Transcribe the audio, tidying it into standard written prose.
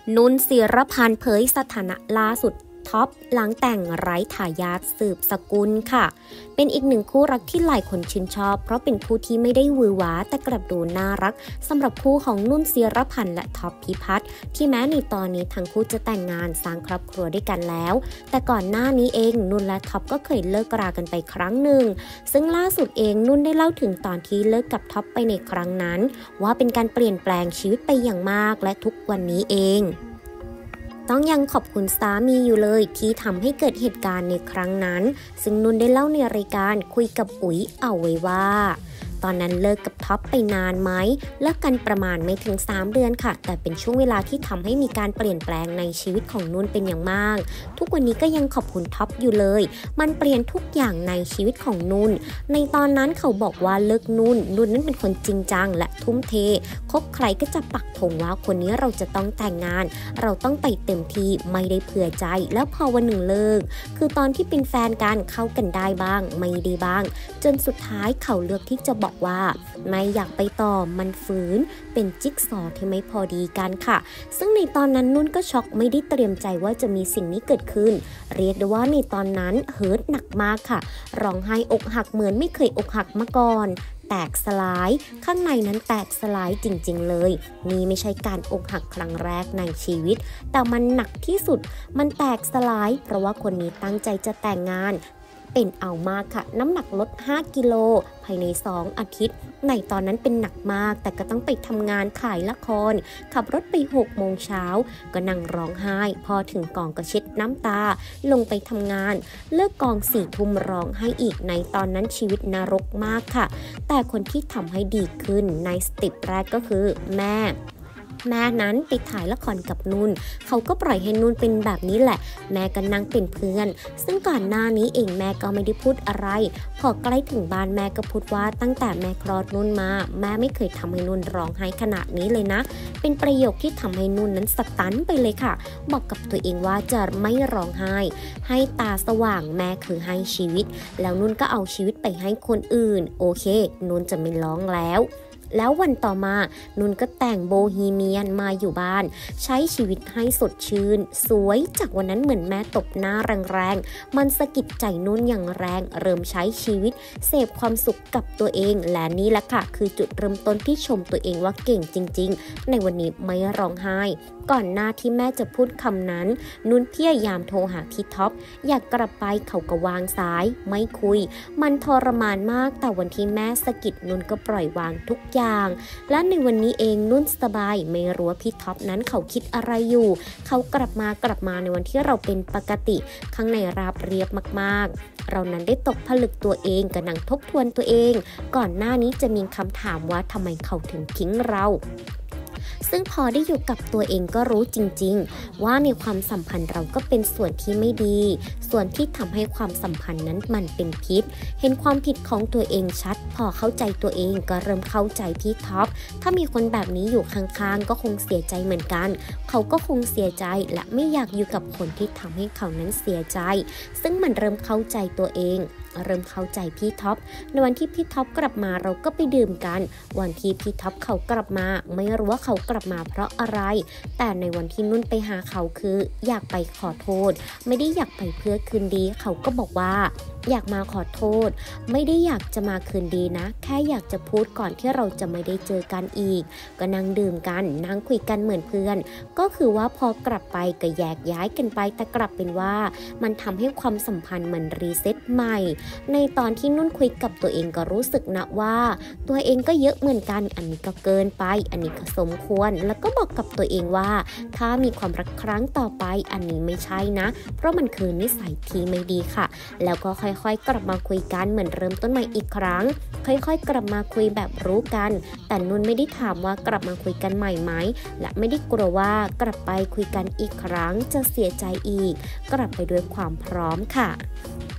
นุ่นศิรพันธ์เผยสถานะล่าสุดท็อปหลังแต่งไร้ทายาทสืบสกุลค่ะเป็นอีกหนึ่งคู่รักที่หลายคนชื่นชอบเพราะเป็นคู่ที่ไม่ได้หวือหวาแต่กลับดูน่ารักสำหรับคู่ของนุ่นศิรพันธ์และท็อปพิพัฒน์ที่แม้ในตอนนี้ทั้งคู่จะแต่งงานสร้างครอบครัวด้วยกันแล้วแต่ก่อนหน้านี้เองนุ่นและท็อปก็เคยเลิกรากันไปครั้งหนึ่งซึ่งล่าสุดเองนุ่นได้เล่าถึงตอนที่เลิกกับท็อปไปในครั้งนั้นว่าเป็นการเปลี่ยนแปลงชีวิตไปอย่างมากและทุกวันนี้เองต้องยังขอบคุณสามีอยู่เลยที่ทำให้เกิดเหตุการณ์ในครั้งนั้นซึ่งนุ่นได้เล่าในรายการคุยกับอุ๋ยเอาไว้ว่าตอนนั้นเลิกกับท็อปไปนานไหมเลิกกันประมาณไม่ถึง3เดือนค่ะแต่เป็นช่วงเวลาที่ทำให้มีการเปลี่ยนแปลงในชีวิตของนุ่นเป็นอย่างมากทุกวันนี้ก็ยังขอบคุณท็อปอยู่เลยมันเปลี่ยนทุกอย่างในชีวิตของนุ่นในตอนนั้นเขาบอกว่าเลิกนุ่นนั้นเป็นคนจริงจังและทุ่มเทคบใครก็จะปักธงว่าคนนี้เราจะต้องแต่งงานเราต้องไปเต็มที่ไม่ได้เผื่อใจแล้วพอวันหนึ่งเลิกคือตอนที่เป็นแฟนกันเข้ากันได้บ้างไม่ได้บ้างจนสุดท้ายเขาเลือกที่จะบอกว่าไม่อยากไปต่อมันฝืนเป็นจิ๊กซอว์ที่ไม่พอดีกันค่ะซึ่งในตอนนั้นนุ่นก็ช็อกไม่ได้เตรียมใจว่าจะมีสิ่งนี้เกิดขึ้นเรียกได้ว่าในตอนนั้นเฮิร์ตหนักมากค่ะร้องไห้อกหักเหมือนไม่เคยอกหักมาก่อนแตกสลายข้างในนั้นแตกสลายจริงๆเลยนี่ไม่ใช่การอกหักครั้งแรกในชีวิตแต่มันหนักที่สุดมันแตกสลายเพราะว่าคนนี้ตั้งใจจะแต่งงานเป็นเอามากค่ะน้ำหนักลด5 กิโลภายใน2 อาทิตย์ในตอนนั้นเป็นหนักมากแต่ก็ต้องไปทำงานขายละครขับรถไป6 โมงเช้าก็นั่งร้องไห้พอถึงกองก็เช็ดน้ำตาลงไปทำงานเลิกกอง4 ทุ่มร้องไห้อีกในตอนนั้นชีวิตนรกมากค่ะแต่คนที่ทำให้ดีขึ้นในสเต็ปแรกก็คือแม่นั้นไปถ่ายละครกับนุ่นเขาก็ปล่อยให้นุ่นเป็นแบบนี้แหละแม่ก็นั่งเป็นเพื่อนซึ่งก่อนหน้านี้เองแม่ก็ไม่ได้พูดอะไรพอใกล้ถึงบ้านแม่ก็พูดว่าตั้งแต่แม่คลอดนุ่นมาแม่ไม่เคยทำให้นุ่นร้องไห้ขนาดนี้เลยนะเป็นประโยคที่ทำให้นุ่นนั้นสตันไปเลยค่ะบอกกับตัวเองว่าจะไม่ร้องไห้ให้ตาสว่างแม่คือให้ชีวิตแล้วนุ่นก็เอาชีวิตไปให้คนอื่นโอเคนุ่นจะไม่ร้องแล้ววันต่อมานุ่นก็แต่งโบฮีเมียนมาอยู่บ้านใช้ชีวิตให้สดชื่นสวยจากวันนั้นเหมือนแม่ตบหน้าแรงๆมันสะกิดใจนุ่นอย่างแรงเริ่มใช้ชีวิตเสพความสุขกับตัวเองและนี่แหละค่ะคือจุดเริ่มต้นที่ชมตัวเองว่าเก่งจริงๆในวันนี้ไม่ร้องไห้ก่อนหน้าที่แม่จะพูดคำนั้นนุ่นพยายามโทรหาพี่ท็อปอยากกลับไปเขาก็วางสายไม่คุยมันทรมานมากแต่วันที่แม่สะกิดนุ่นก็ปล่อยวางทุกอย่างและในวันนี้เองนุ่นสบายไม่รู้ว่าพี่ท็อปนั้นเขาคิดอะไรอยู่เขากลับมาในวันที่เราเป็นปกติข้างในราบเรียบมากๆเรานั้นได้ตกผลึกตัวเองกำลังทบทวนตัวเองก่อนหน้านี้จะมีคำถามว่าทำไมเขาถึงทิ้งเราซึ่งพอได้อยู่กับตัวเองก็รู้จริงๆว่าในความสัมพันธ์เราก็เป็นส่วนที่ไม่ดีส่วนที่ทำให้ความสัมพันธ์นั้นมันเป็นพิษเห็นความผิดของตัวเองชัดพอเข้าใจตัวเองก็เริ่มเข้าใจพี่ท็อปถ้ามีคนแบบนี้อยู่ข้างๆก็คงเสียใจเหมือนกันเขาก็คงเสียใจและไม่อยากอยู่กับคนที่ทำให้เขานั้นเสียใจซึ่งมันเริ่มเข้าใจตัวเองเริ่มเข้าใจพี่ท็อปในวันที่พี่ท็อปกลับมาเราก็ไปดื่มกันวันที่พี่ท็อปเขากลับมาไม่รู้ว่าเขากลับมาเพราะอะไรแต่ในวันที่นุ่นไปหาเขาคืออยากไปขอโทษไม่ได้อยากไปเพื่อคืนดีเขาก็บอกว่าอยากมาขอโทษไม่ได้อยากจะมาคืนดีนะแค่อยากจะพูดก่อนที่เราจะไม่ได้เจอกันอีกก็นั่งดื่มกันนั่งคุยกันเหมือนเพื่อนก็คือว่าพอกลับไปก็แยกย้ายกันไปแต่กลับเป็นว่ามันทำให้ความสัมพันธ์มันรีเซ็ตใหม่ในตอนที่นุ่นคุยกับตัวเองก็รู้สึกนะว่าตัวเองก็เยอะเหมือนกันอันนี้ก็เกินไปอันนี้ก็สมควรแล้วก็บอกกับตัวเองว่าถ้ามีความรักครั้งต่อไปอันนี้ไม่ใช่นะเพราะมันคือนิสัยที่ไม่ดีค่ะแล้วก็ค่อยๆกลับมาคุยกันเหมือนเริ่มต้นใหม่อีกครั้งค่อยๆกลับมาคุยแบบรู้กันแต่นุ่นไม่ได้ถามว่ากลับมาคุยกันใหม่ไหมและไม่ได้กลัวว่ากลับไปคุยกันอีกครั้งจะเสียใจอีกกลับไปด้วยความพร้อมค่ะ